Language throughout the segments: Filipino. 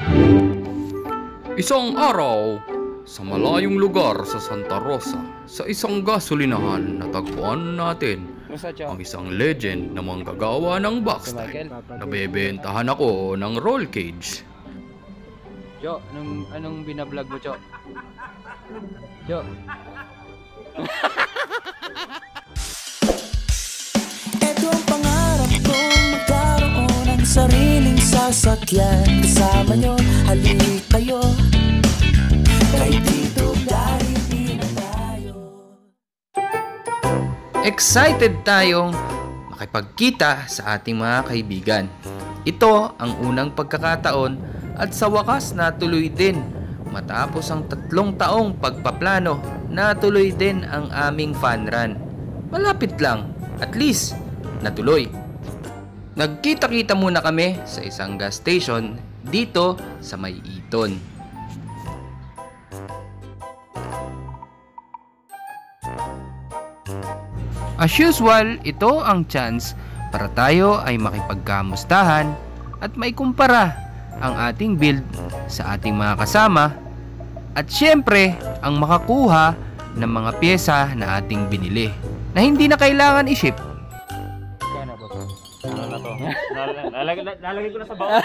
Isang araw, sa malayong lugar sa Santa Rosa, sa isang gasolinahan natagpuan natin ang isang legend na manggagawa ng backstyle. Nabebentahan ako ng roll cage. Jo, anong binablog mo, Jo? Jo. Ito ang pangarap kong magkaroon ng sariling sasakyan. Kasama nyo, halik kayo. Kay Tito Gary, di na tayo. Excited tayong makipagkita sa ating mga kaibigan. Ito ang unang pagkakataon at sa wakas natuloy din. Matapos ang 3 taong pagpaplano, natuloy din ang aming fun run. Malapit lang, at least natuloy. Nagkita-kita muna kami sa isang gas station dito sa May Iton. As usual, ito ang chance para tayo ay makipagkamustahan at maikumpara ang ating build sa ating mga kasama at syempre ang makakuha ng mga pyesa na ating binili na hindi na kailangan i-ship. Gana ba? Ano na to? Lalagay ko na sa bawah.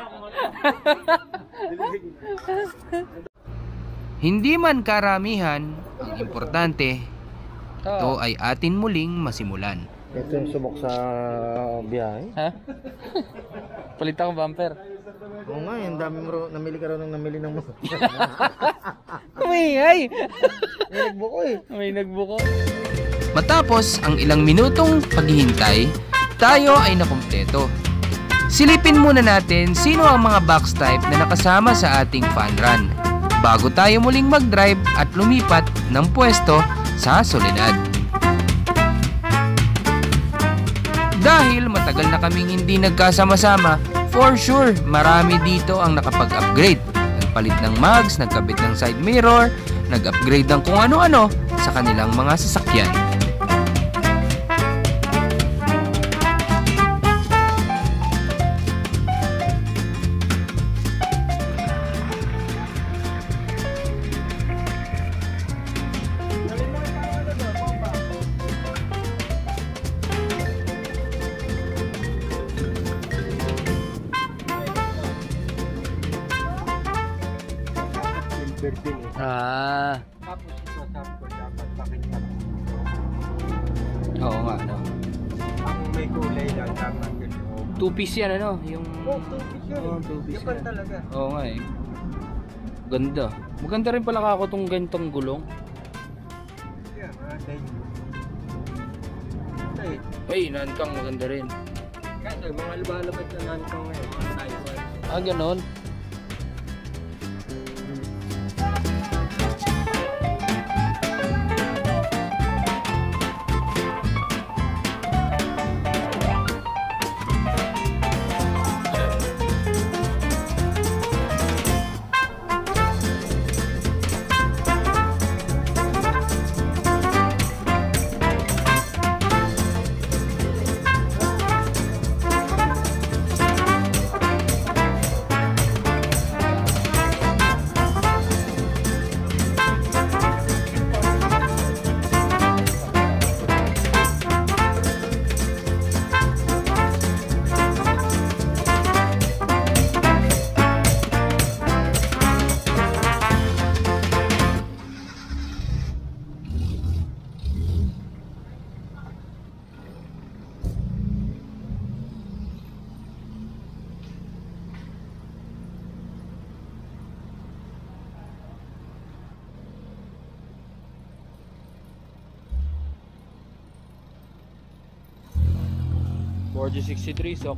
Hindi man karamihan, ang importante, ito ay atin muling masimulan. Ito yung subok sa biyahe. Ha? Palitan ko bumper. Oo nga, yung dami mo, namili ka raw ng namili ng mo. Umingay! May nagbuko eh. May nagbuko. Matapos ang ilang minutong paghihintay, tayo ay nakumpleto. Silipin muna natin sino ang mga box type na nakasama sa ating fun run bago tayo muling mag-drive at lumipat ng pwesto sa Soledad. Dahil matagal na kaming hindi nagkasama-sama, for sure marami dito ang nakapag-upgrade. Nagpalit ng mags, nagkabit ng side mirror, nag-upgrade ng kung ano-ano sa kanilang mga sasakyan. Ah. Tapos ito, dapat bakit na. Oo nga, no. Ang may kulay lang, dapat ganun. 2-piece yan, ano? Yung... Oh, 2-piece yun. Oo, 2-piece Japan yan. talaga. Oo nga eh. Ganda. Maganda rin pala kako tong ganitong gulong. Yeah, dahil. Ay, nankang maganda rin. Kasi mga lumalabas na nankang ngayon, mga Taiwan. Ah, ganon. G63 sok.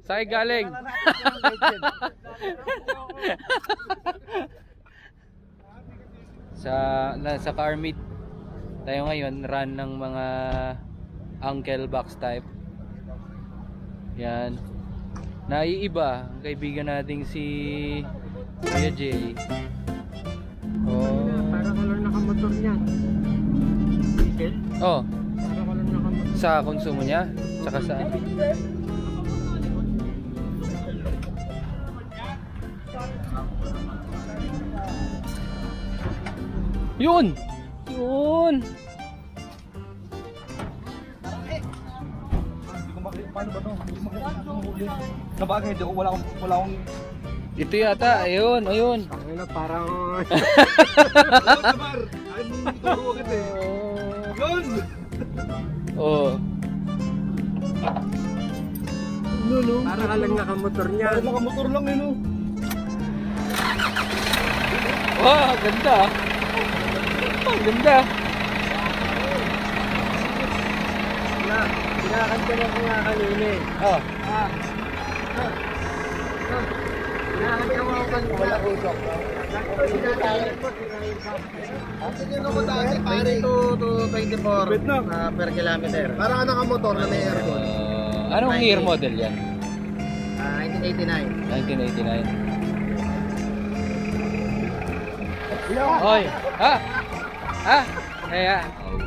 Saan galing? sa car meet tayo ngayon, run ng mga uncle box type. Yan. Naiiba ang kaibigan nating si Kuya Jay. Oh. Para color nakamotor niya. Diesel? Oh, Para color nakamotor. sa konsumo niya, tsaka sa Yun! Yun! Paano ba to? Nabagay, wala akong Ito yata, ayun, ayun. Ayun na, parang... Mar! Ay, hindi ko agad eh. Yun! Oh. Para ka lang nakamotor niya. Parang nakamotor lang eh, no? Wow, ganda. Ang ganda. Kinakanta na ko nga kanina eh. Oh. Kinakanta mo ako kanina. Wala usok. Asan yun ako dati, pare? 24 per kilometer. Parang ka nakamotor na may aircon. Anong year model yan? 1989. 1989. Hoy! Ha? Ha? Kaya.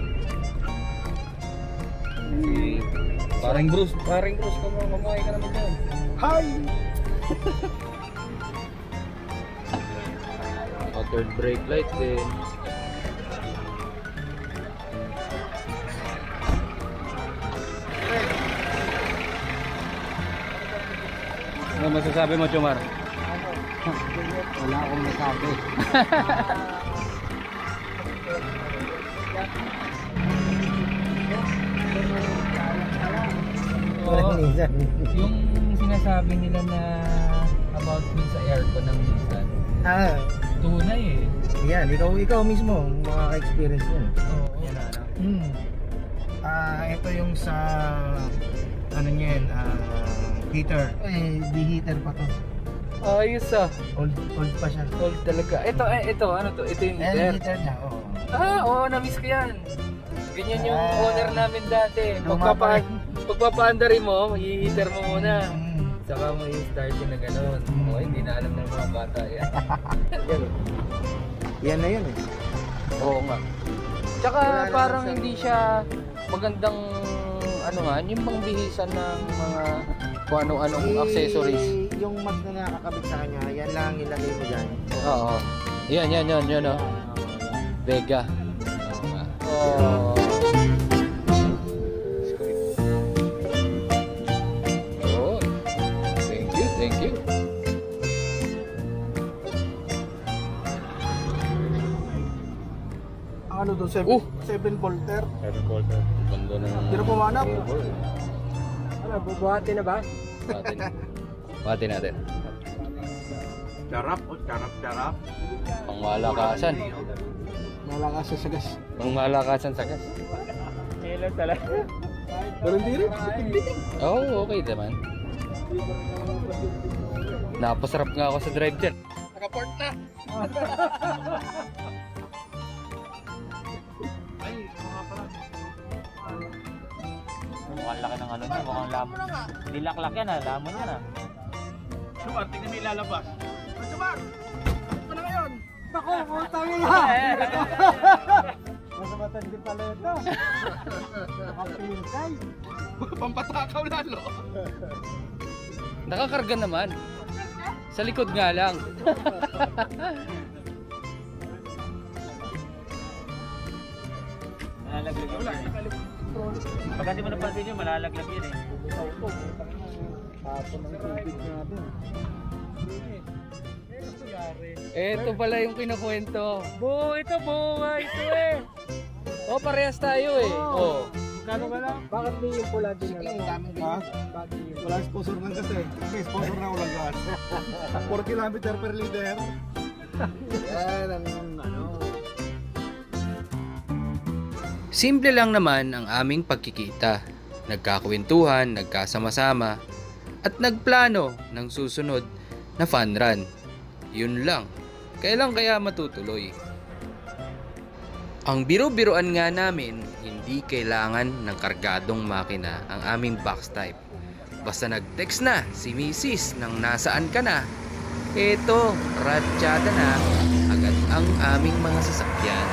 Paring Bruce, kumuhay ka naman dyan. Hi! Third brake light din. Ano masasabi mo, Chumar? Wala akong masabi. Yung sinasabi nila na about dun sa aircon ng Nissan, tunay eh. Yan, ikaw mismo, makaka-experience yun. Oo. Yan na, ano? Ito yung sa, ano yan, heater. Di heater pa to. Ayos ah. Old pa siya. Old talaga. Ito, ano to? Ito yung heater. Heater niya, oo. Oo, na-miss ko yan. Ganyan yung owner namin dati. Lumapa Pagpapaandari mo, i-heater mo muna. Mm. Saka mo i-start yun na gano'n. O, hindi na alam ng mga bata yan. Yan na yun eh. Oo nga. Tsaka parang hindi siya magandang ano nga, yung pangbihisan ng mga kung ano-anong accessories. Yung mag na nakakabit sa kanya, yan lang ilagay mo dyan. Oo. Yan o. Vega. Oo. Oh. Thank you. Ano to? 7 volter? Ganda na. Hindi na pumanap. Ano, bubuhati na ba? Pati natin. Charap. Pangmalakasan. Malakas sa sagas. Pangmalakasan sa gas. Hello talaga. Pero hindi rin. Oo, okay naman. Napasarap nga ako sa drive dyan. Nakaport na. Mukhang laki ng ano niya, mukhang lamon. Nilaklak yan lamon yan Sumar, tingnan mo ilalabas. Sumar! Ano na ngayon? Bako, putang ina! Mas matindi pala ito. Nakapintay. Pampatakaw lalo. Nakakarga naman. Sa likod nga lang. Malalaglag yun. Pag hindi mo napansin yun, malalaglag yun eh. Tapon ng tubig natin. Eto pala yung kinukwento. Ito eh. Oh, parehas tayo eh. Oh. Kano ba lang? Bakit di yung pula din na lang? Ha? Wala sponsor ng kasi. May sponsor na ulang gas. 4 kilometer per liter. Yan ang ano. Simple lang naman ang aming pagkikita. Nagkakwentuhan, nagkasama-sama. at nagplano ng susunod na fun run. Yun lang, kailan kaya matutuloy? Ang biro-biroan nga namin, hindi kailangan ng kargadong makina ang aming box type. Basta nag-text na si Mrs. nang nasaan ka na, eto, ratsyada na agad ang aming mga sasakyan.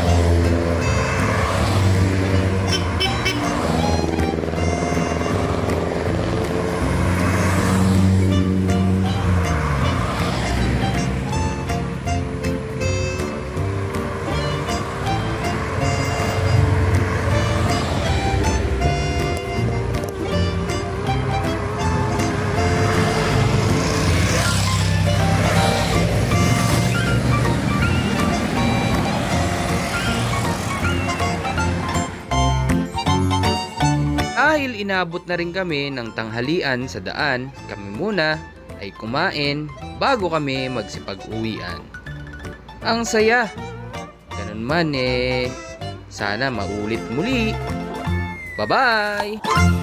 Dahil inabot na rin kami ng tanghalian sa daan, kami muna ay kumain bago kami magsipag-uwian. Ang saya! Ganun man sana maulit muli. Bye-bye!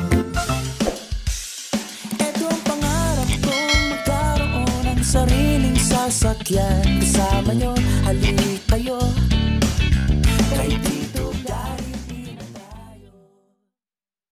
Ito ang pangarap kong magkaroon ng sariling sasakyan. Kasama nyo, halik kayo.